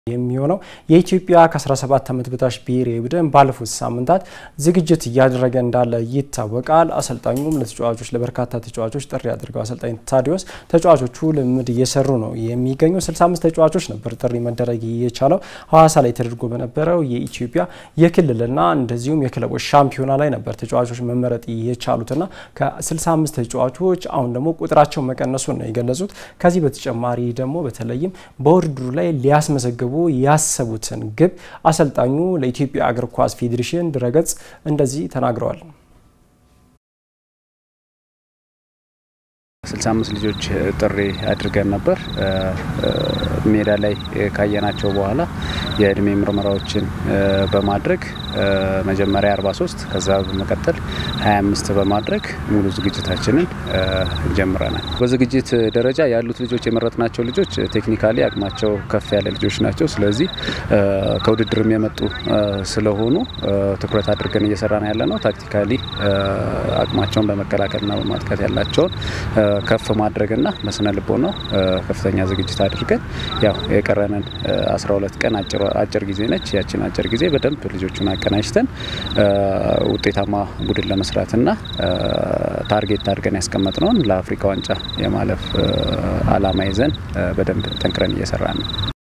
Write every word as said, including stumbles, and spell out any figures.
የሚሆነው የኢትዮጵያ ከ17 ዓመት በታች ብሔራዊ ቡድን ባለፉት ሳምንታት ዝግጅት እያደረገ እንዳለ ይታወቃል። አሰልጣኙም ለተጫዋቾች ለበርካታ ተጫዋቾች ጥሪ አድርገው አሰልጣኝ ታዲዮስ ተጫዋቾቹ ልምድ እየሰሩ ነው የሚገኙ ስልሳ አምስት ተጫዋቾች ነበር ጥሪ መደረግ የቻለው ሐዋሳ ላይ ተደርጎ በነበረው የኢትዮጵያ የክልልና እንደዚሁም የክለቦች ሻምፒዮና ላይ ነበር ተጫዋቾች መመረጥ የቻሉትና ከ ስልሳ አምስት ተጫዋቾች አሁን ደግሞ ቁጥራቸው መቀነሱን ነው የገለጹት። ከዚህ በተጨማሪ ደግሞ በተለይም በውድድሩ ላይ ሊያስመዘግቡ ያሰቡትን ግብ አሰልጣኙ ለኢትዮጵያ እግር ኳስ ፌዴሬሽን ድረገጽ እንደዚህ ተናግረዋል። ስልሳ አምስት ልጆች ጥሪ አድርገን ነበር። ሜዳ ላይ ካየናቸው በኋላ የእድሜ ምርመራዎችን በማድረግ መጀመሪያ አርባ ሶስት ከዛ በመቀጠል ሃያ አምስት በማድረግ ሙሉ ዝግጅታችንን ጀምረናል። በዝግጅት ደረጃ ያሉት ልጆች የመረጥናቸው ልጆች ቴክኒካሊ አቅማቸው ከፍ ያለ ልጆች ናቸው። ስለዚህ ከውድድርም የመጡ ስለሆኑ ትኩረት አድርገን እየሰራን ያለነው ታክቲካሊ አቅማቸውን በመከላከልና በማጥቃት ያላቸውን ከፍ ማድረግና መስነ ልቦና ከፍተኛ ዝግጅት አድርገን ያው የቀረነን አስራ ሁለት ቀን አጭር አጭር ጊዜ ነች። ያችን አጭር ጊዜ በደንብ ልጆቹን አቀናጅተን ውጤታማ ቡድን ለመስራትና ታርጌት አድርገን ያስቀመጥነውን ለአፍሪካ ዋንጫ የማለፍ አላማ ይዘን በደንብ ጠንክረን እየሰራን ነው።